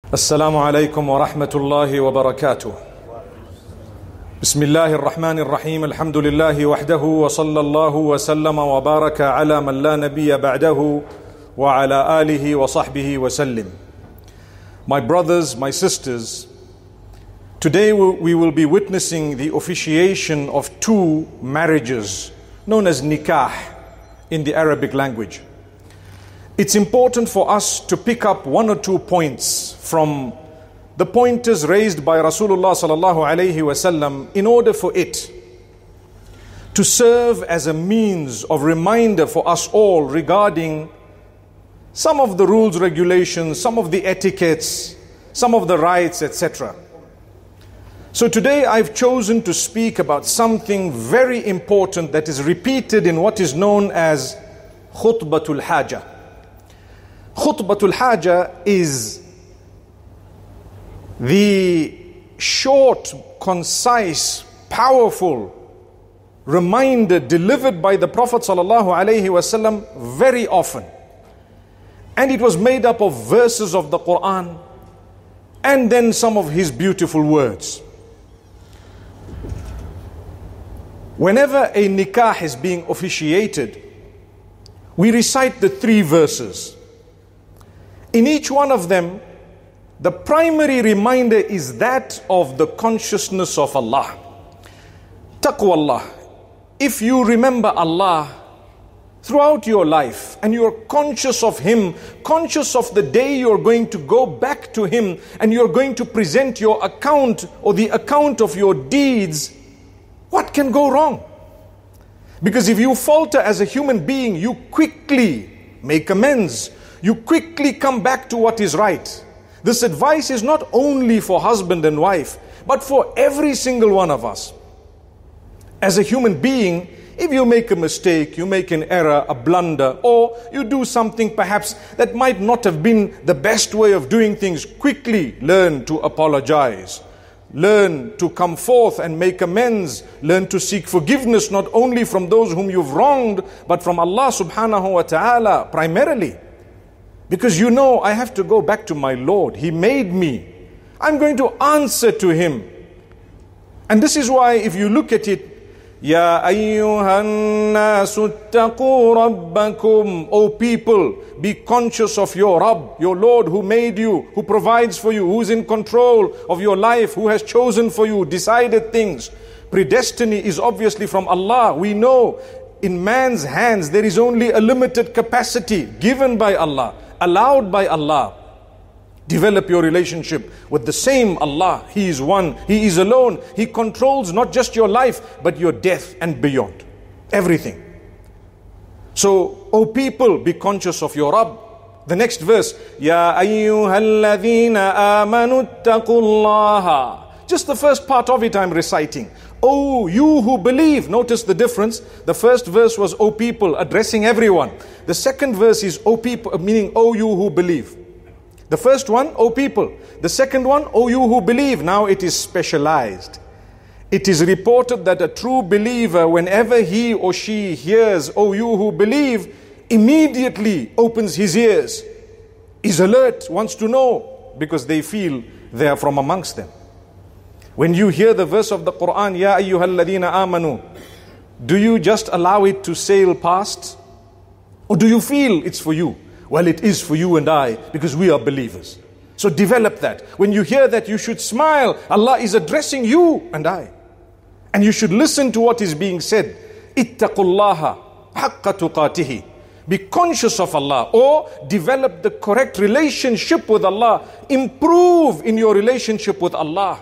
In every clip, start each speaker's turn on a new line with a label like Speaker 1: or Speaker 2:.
Speaker 1: السلام عليكم ورحمة الله وبركاته. بسم الله الرحمن الرحيم. الحمد لله وحده وصلى الله وسلم وبارك على من لا نبي بعده وعلى آله وصحبه وسلم. My brothers, my sisters, today we will be witnessing the officiation of two marriages known as nikah in the Arabic language. It's important for us to pick up one or 2 points from the pointers raised by Rasulullah sallallahu alaihi wasallam in order for it to serve as a means of reminder for us all regarding some of the rules, regulations, some of the etiquettes, some of the rights, etc. So today I've chosen to speak about something very important that is repeated in what is known as khutbatul haja. Khutbatul haja is the short, concise, powerful reminder delivered by the Prophet ﷺ very often. And it was made up of verses of the Quran and then some of his beautiful words. Whenever a nikah is being officiated, we recite the 3 verses. In each one of them, the primary reminder is that of the consciousness of Allah. Taqwallah. If you remember Allah throughout your life and you're conscious of Him, conscious of the day you're going to go back to Him and you're going to present your account or the account of your deeds, what can go wrong? Because if you falter as a human being, you quickly make amends. You quickly come back to what is right. This advice is not only for husband and wife, but for every single one of us. As a human being, if you make a mistake, you make an error, a blunder, or you do something perhaps that might not have been the best way of doing things, quickly learn to apologize. Learn to come forth and make amends. Learn to seek forgiveness not only from those whom you've wronged, but from Allah subhanahu wa ta'ala primarily. Because you know, I have to go back to my Lord. He made me. I'm going to answer to Him. And this is why if you look at it, Ya ayyuhan nasu ttaqu rabbakum. O people, be conscious of your Rabb, your Lord who made you, who provides for you, who is in control of your life, who has chosen for you, decided things. Predestiny is obviously from Allah. We know in man's hands there is only a limited capacity given by Allah, allowed by Allah. Develop your relationship with the same Allah. He is one. He is alone. He controls not just your life, but your death and beyond. Everything. So, O people, be conscious of your Rabb. The next verse, Ya ayyuhalladhina amanu taqullaha. Just the first part of it I'm reciting. O you who believe. Notice the difference. The first verse was O people, addressing everyone. The second verse is O people, meaning O you who believe. The first one, O people. The second one, O you who believe. Now it is specialized. It is reported that a true believer, whenever he or she hears, O you who believe, immediately opens his ears, is alert, wants to know, because they feel they are from amongst them. When you hear the verse of the Quran, Ya ayyuhalladhina amanu, do you just allow it to sail past? Or do you feel it's for you? Well, it is for you and I, because we are believers. So develop that. When you hear that, you should smile. Allah is addressing you and I. And you should listen to what is being said. Ittaqullaha haqqa tuqatihi. Be conscious of Allah, or develop the correct relationship with Allah. Improve in your relationship with Allah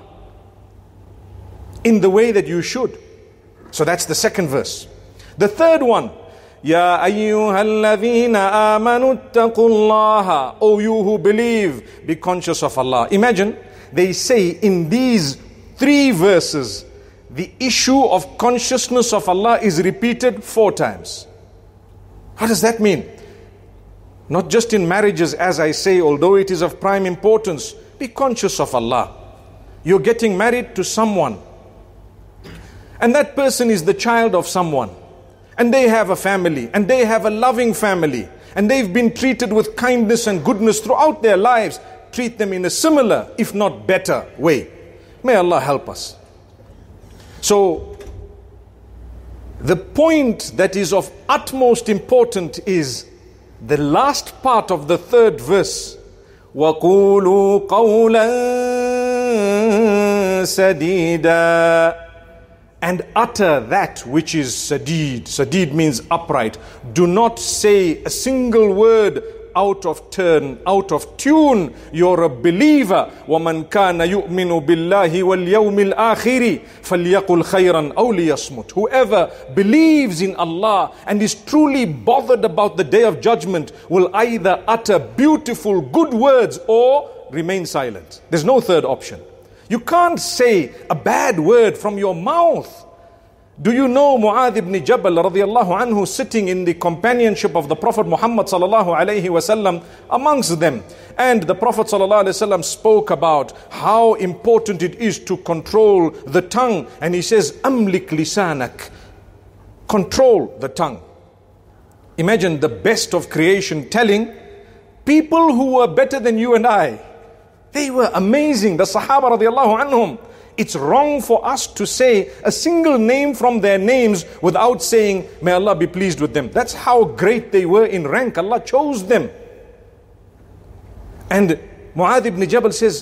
Speaker 1: in the way that you should. So that's the second verse. The third one, Ya ayyuhalladhina amanu taqullaha. O you who believe, be conscious of Allah. Imagine, they say in these 3 verses, the issue of consciousness of Allah is repeated 4 times. What does that mean? Not just in marriages, as I say, although it is of prime importance, be conscious of Allah. You're getting married to someone, and that person is the child of someone. And they have a family, and they have a loving family, and they've been treated with kindness and goodness throughout their lives. treat them in a similar, if not better way. May Allah help us. So, the point that is of utmost importance is the last part of the third verse. وَقُولُوا قَوْلًا سَدِيدًا, and utter that which is sadid. Sadid means upright. Do not say a single word out of turn, out of tune. You're a believer. وَمَنْ كَانَ يُؤْمِنُ بِاللَّهِ وَالْيَوْمِ الْآخِرِ فَلْيَقُلْ خَيْرًا أَوْ لِيَصْمُتْ. Whoever believes in Allah and is truly bothered about the day of judgment will either utter beautiful, good words or remain silent. There's no third option. You can't say a bad word from your mouth. Do you know Mu'adh ibn Jabal radiyallahu anhu sitting in the companionship of the Prophet Muhammad sallallahu alayhi wasallam amongst them? And the Prophet sallallahu alayhi wasallam spoke about how important it is to control the tongue. And he says, Amlik lisanak. Control the tongue. Imagine the best of creation telling people who were better than you and I. They were amazing. The Sahaba radiallahu anhum. It's wrong for us to say a single name from their names without saying, may Allah be pleased with them. That's how great they were in rank. Allah chose them. And Mu'adh ibn Jabal says,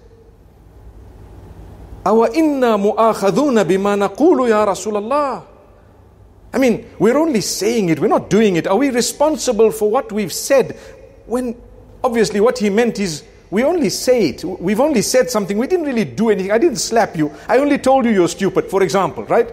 Speaker 1: Awa inna mu'akhaduna bima naqulu ya Rasulallah. I mean, we're only saying it, we're not doing it. Are we responsible for what we've said? When obviously what he meant is, we only say it. We've only said something. We didn't really do anything. I didn't slap you. I only told you you're stupid, for example, right?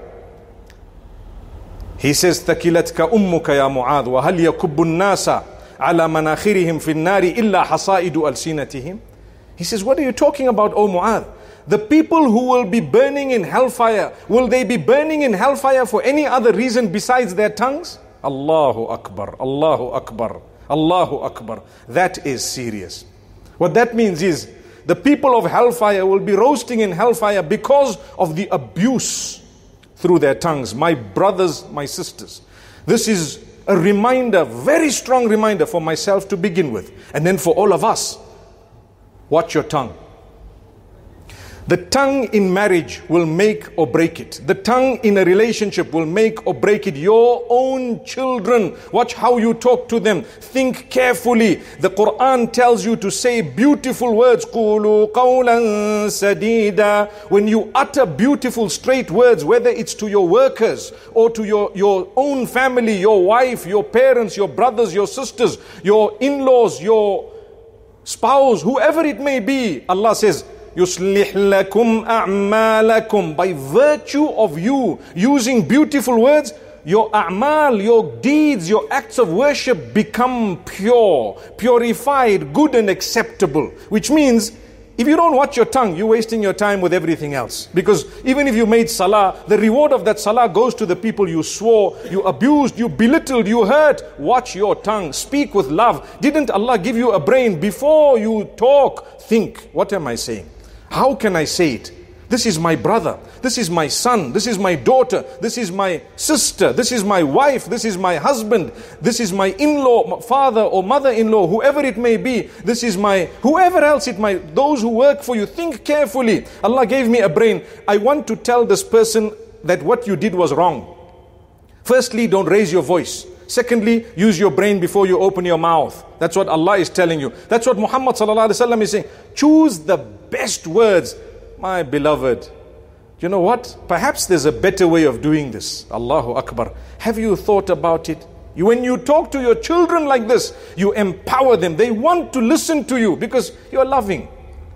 Speaker 1: He says, ثَكِلَتْكَ أُمُّكَ يَا مُعَاذ وَهَلْ يَكُبُّ النَّاسَ عَلَى مَنَاخِرِهِمْ فِي النَّارِ إِلَّا حَصَائِدُ أَلْسِنَتِهِمْ. He says, what are you talking about, O Mu'adh? The people who will be burning in hellfire, will they be burning in hellfire for any other reason besides their tongues? Allahu Akbar, Allahu Akbar, Allahu Akbar. That is serious. What that means is, the people of hellfire will be roasting in hellfire because of the abuse through their tongues. My brothers, my sisters, this is a reminder, very strong reminder for myself to begin with. And then for all of us, watch your tongue. The tongue in marriage will make or break it. The tongue in a relationship will make or break it. Your own children, watch how you talk to them. Think carefully. The Quran tells you to say beautiful words. قُولُوا قَوْلًا سَدِيدًا. When you utter beautiful straight words, whether it's to your workers or to your own family, your wife, your parents, your brothers, your sisters, your in-laws, your spouse, whoever it may be, Allah says, يُصْلِحْ لَكُمْ أَعْمَالَكُمْ. By virtue of you using beautiful words, your a'mal, your deeds, your acts of worship become pure, purified, good and acceptable. Which means, if you don't watch your tongue, you're wasting your time with everything else. Because even if you made salah, the reward of that salah goes to the people you swore, you abused, you belittled, you hurt. Watch your tongue. Speak with love. Didn't Allah give you a brain? Before you talk, think, what am I saying? How can I say it? This is my brother. This is my son. This is my daughter. This is my sister. This is my wife. This is my husband. This is my in-law, father or mother-in-law, whoever it may be. This is my, whoever else it might, those who work for you. Think carefully. Allah gave me a brain. I want to tell this person that what you did was wrong. Firstly, don't raise your voice. Secondly, use your brain before you open your mouth. That's what Allah is telling you. That's what Muhammad sallallahu alaihi wasallam is saying. Choose the best words. My beloved, you know what? Perhaps there's a better way of doing this. Allahu Akbar. Have you thought about it? When you talk to your children like this, you empower them. They want to listen to you because you're loving.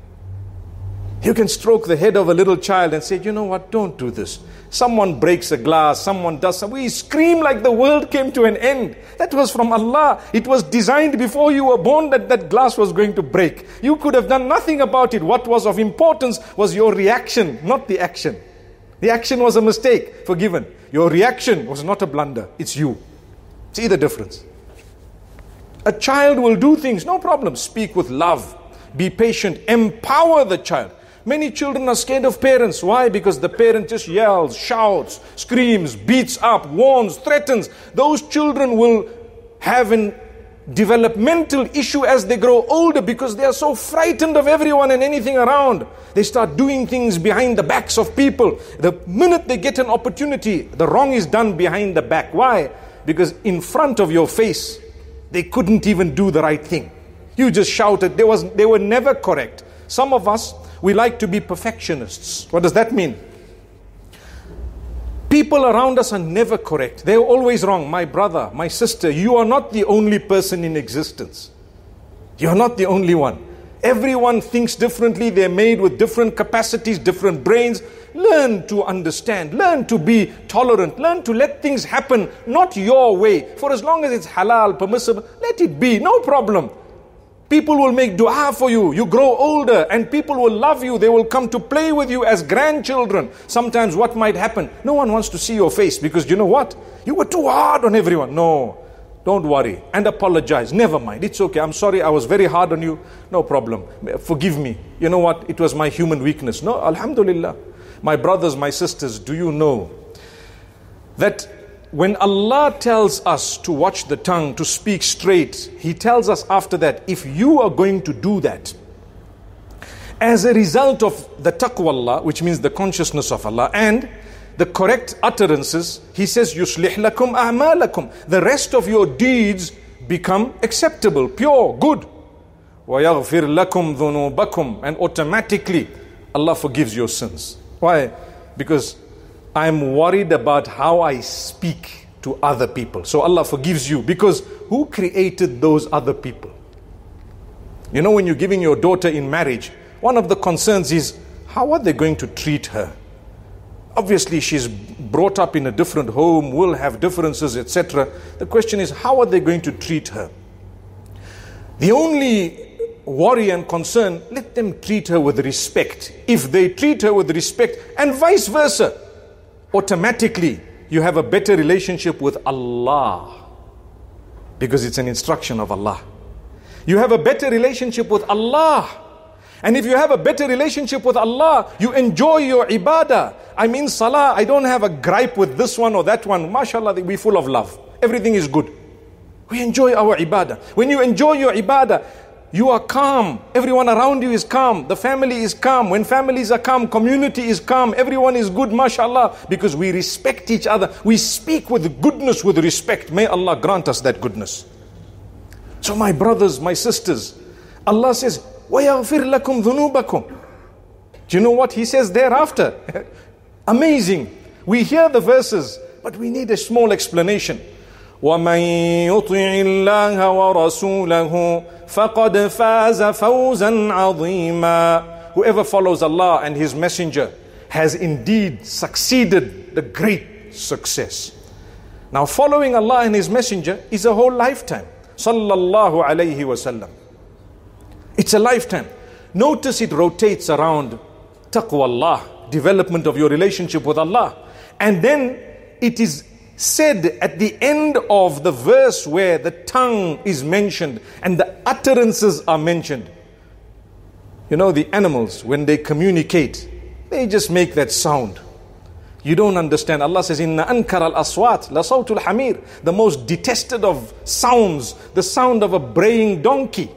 Speaker 1: You can stroke the head of a little child and say, you know what, don't do this. Someone breaks a glass, someone does something. We scream like the world came to an end. That was from Allah. It was designed before you were born that glass was going to break. You could have done nothing about it. What was of importance was your reaction, not the action. The action was a mistake, forgiven. Your reaction was not a blunder. It's you. See the difference. A child will do things, no problem. Speak with love. Be patient. Empower the child. Many children are scared of parents. Why? Because the parent just yells, shouts, screams, beats up, warns, threatens. Those children will have an developmental issue as they grow older, because they are so frightened of everyone and anything around. They start doing things behind the backs of people. The minute they get an opportunity, the wrong is done behind the back. Why? Because in front of your face, they couldn't even do the right thing. You just shouted. They were never correct. Some of us, we like to be perfectionists. What does that mean? People around us are never correct. They're always wrong. My brother, my sister, you are not the only person in existence. You're not the only one. Everyone thinks differently. They're made with different capacities, different brains. Learn to understand. Learn to be tolerant. Learn to let things happen, not your way. For as long as it's halal, permissible, let it be. No problem. People will make dua for you. You grow older and people will love you. They will come to play with you as grandchildren. Sometimes what might happen? No one wants to see your face because you know what? You were too hard on everyone. No, don't worry and apologize. Never mind. It's okay. I'm sorry. I was very hard on you. No problem. Forgive me. You know what? It was my human weakness. No, alhamdulillah. My brothers, my sisters, do you know that when Allah tells us to watch the tongue, to speak straight, He tells us after that, if you are going to do that, as a result of the taqwa Allah, which means the consciousness of Allah, and the correct utterances, He says, يُصْلِحْ لَكُمْ أَعْمَالَكُمْ. The rest of your deeds become acceptable, pure, good. وَيَغْفِرْ لَكُمْ ذُنُوبَكُمْ. And automatically, Allah forgives your sins. Why? Because I'm worried about how I speak to other people. So Allah forgives you because who created those other people? You know, when you're giving your daughter in marriage, one of the concerns is, how are they going to treat her? Obviously, she's brought up in a different home, will have differences, etc. The question is, how are they going to treat her? The only worry and concern, let them treat her with respect. If they treat her with respect, and vice versa, automatically you have a better relationship with Allah, because it's an instruction of Allah. You have a better relationship with Allah, and if you have a better relationship with Allah, you enjoy your ibadah. I'm in salah, I don't have a gripe with this one or that one. MashaAllah, we're full of love. Everything is good. We enjoy our ibadah. When you enjoy your ibadah, you are calm. Everyone around you is calm. The family is calm. When families are calm, community is calm. Everyone is good, mashallah, because we respect each other. We speak with goodness, with respect. May Allah grant us that goodness. So my brothers, my sisters, Allah says, وَيَغْفِرْ لَكُمْ ذُنُوبَكُمْ. Do you know what He says thereafter? Amazing. We hear the verses, but we need a small explanation. وَمَن يُطِعِ اللَّهَ وَرَسُولَهُ فَقَدْ فَازَ فَوْزًا عَظِيمًا. Whoever follows Allah and His Messenger has indeed succeeded the great success. Now following Allah and His Messenger is a whole lifetime. Sallallahu alayhi wasallam. It's a lifetime. Notice it rotates around taqwa Allah, development of your relationship with Allah. And then it is said at the end of the verse where the tongue is mentioned and the utterances are mentioned. You know, the animals, when they communicate, they just make that sound. You don't understand. Allah says, Inna ankar al-aswat la sawtul hamir. The most detested of sounds, the sound of a braying donkey.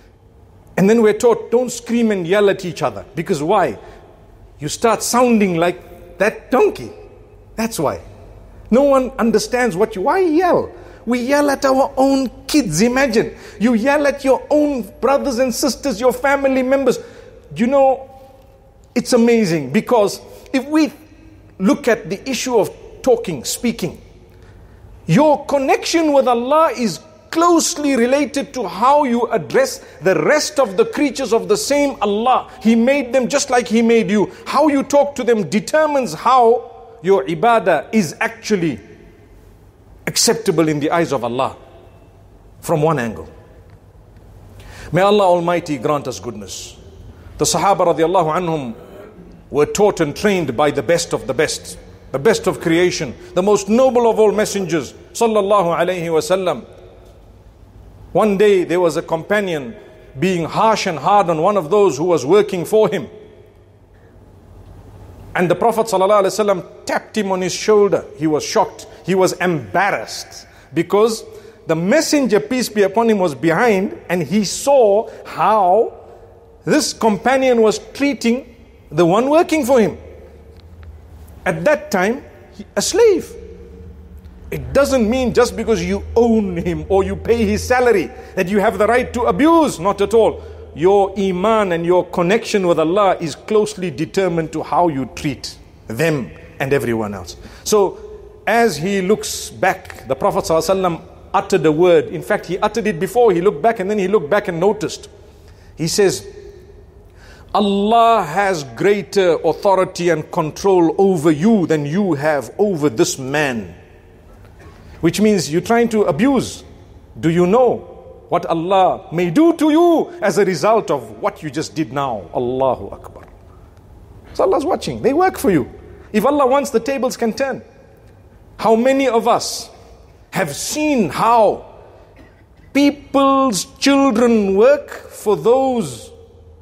Speaker 1: And then we're taught, don't scream and yell at each other. Because why? You start sounding like that donkey. That's why. No one understands why yell. We yell at our own kids. Imagine, you yell at your own brothers and sisters, your family members. You know, it's amazing, because if we look at the issue of talking, speaking, your connection with Allah is closely related to how you address the rest of the creatures of the same Allah. He made them just like He made you. How you talk to them determines how your ibadah is actually acceptable in the eyes of Allah, from one angle. May Allah Almighty grant us goodness. The Sahaba radiallahu anhum were taught and trained by the best of creation, the most noble of all messengers, sallallahu alayhi wasallam. One day there was a companion being harsh and hard on one of those who was working for him. And the Prophet ﷺ tapped him on his shoulder. He was shocked. He was embarrassed because the messenger, peace be upon him, was behind, and he saw how this companion was treating the one working for him. At that time, a slave. It doesn't mean just because you own him or you pay his salary that you have the right to abuse. Not at all. Your iman and your connection with Allah is closely determined to how you treat them and everyone else. So as he looks back, the Prophet ﷺ uttered a word. In fact, he uttered it before. He looked back, and then he looked back and noticed. He says, Allah has greater authority and control over you than you have over this man. Which means you're trying to abuse. Do you know what Allah may do to you as a result of what you just did now? Allahu Akbar. So Allah's watching. They work for you. If Allah wants, the tables can turn. How many of us have seen how people's children work for those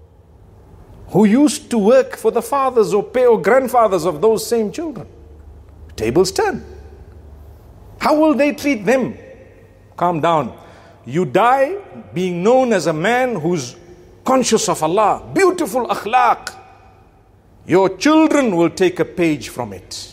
Speaker 1: who used to work for the fathers or grandfathers of those same children? Tables turn. How will they treat them? Calm down. You die being known as a man who's conscious of Allah. Beautiful akhlaq. Your children will take a page from it.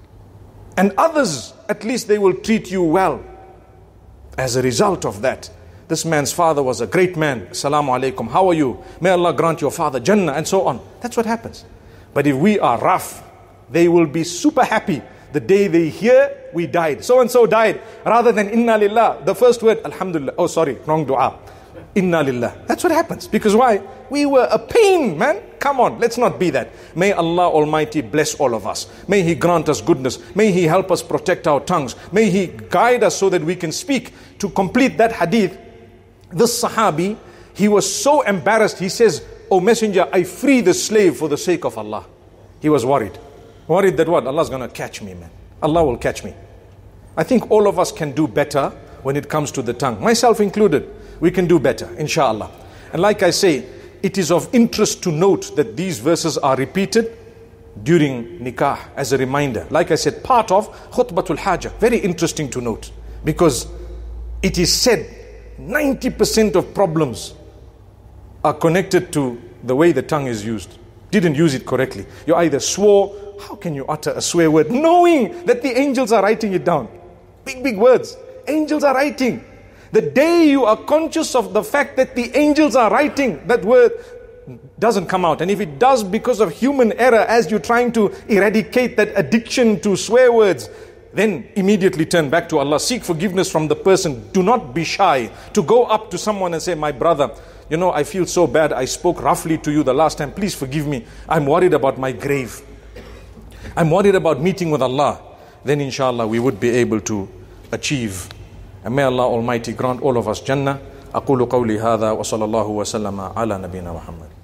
Speaker 1: And others, at least they will treat you well. As a result of that, this man's father was a great man. Assalamu alaikum. How are you? May Allah grant your father Jannah, and so on. That's what happens. But if we are rough, they will be super happy the day they hear we died. So and so died. Rather than inna lillah, the first word, alhamdulillah. Oh, sorry, wrong dua. Inna lillah. That's what happens. Because why? We were a pain, man. Come on, let's not be that. May Allah Almighty bless all of us. May He grant us goodness. May He help us protect our tongues. May He guide us so that we can speak. To complete that hadith, this Sahabi, he was so embarrassed. He says, "O Messenger, I free the slave for the sake of Allah." He was worried. Worried that what? Allah's going to catch me, man. Allah will catch me. I think all of us can do better when it comes to the tongue. Myself included. We can do better, inshallah. And like I say, it is of interest to note that these verses are repeated during nikah as a reminder. Like I said, part of khutbatul hajah. Very interesting to note. Because it is said 90% of problems are connected to the way the tongue is used. Didn't use it correctly. You either swore. How can you utter a swear word knowing that the angels are writing it down? Big words. Angels are writing. The day you are conscious of the fact that the angels are writing, that word doesn't come out. And if it does because of human error, as you're trying to eradicate that addiction to swear words, then immediately turn back to Allah. Seek forgiveness from the person. Do not be shy to go up to someone and say, "My brother, you know, I feel so bad. I spoke roughly to you the last time. Please forgive me. I'm worried about my grave. I'm worried about meeting with Allah." Then inshallah we would be able to achieve. And may Allah Almighty grant all of us Jannah. أقول قولي هذا وصلى الله وسلم على نبينا محمد.